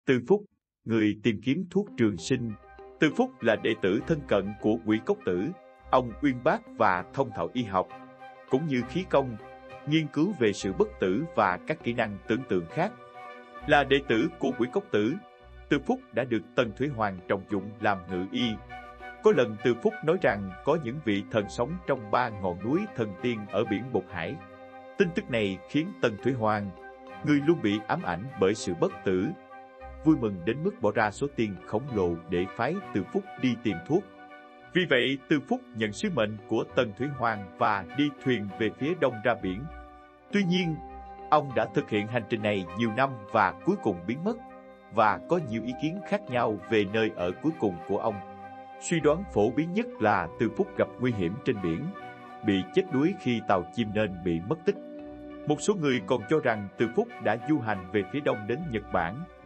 Từ Phúc, người tìm kiếm thuốc trường sinh. Từ Phúc là đệ tử thân cận của Quỷ Cốc Tử. Ông uyên bác và thông thạo y học, cũng như khí công, nghiên cứu về sự bất tử và các kỹ năng tưởng tượng khác. Là đệ tử của Quỷ Cốc Tử, Từ Phúc đã được Tần Thủy Hoàng trọng dụng làm ngự y. Có lần Từ Phúc nói rằng có những vị thần sống trong 3 ngọn núi thần tiên ở biển Bột Hải. Tin tức này khiến Tần Thủy Hoàng, người luôn bị ám ảnh bởi sự bất tử, vui mừng đến mức bỏ ra số tiền khổng lồ để phái Từ Phúc đi tìm thuốc. Vì vậy, Từ Phúc nhận sứ mệnh của Tần Thủy Hoàng và đi thuyền về phía đông ra biển. Tuy nhiên, ông đã thực hiện hành trình này nhiều năm và cuối cùng biến mất, và có nhiều ý kiến khác nhau về nơi ở cuối cùng của ông. Suy đoán phổ biến nhất là Từ Phúc gặp nguy hiểm trên biển, bị chết đuối khi tàu chim nên bị mất tích. Một số người còn cho rằng Từ Phúc đã du hành về phía đông đến Nhật Bản,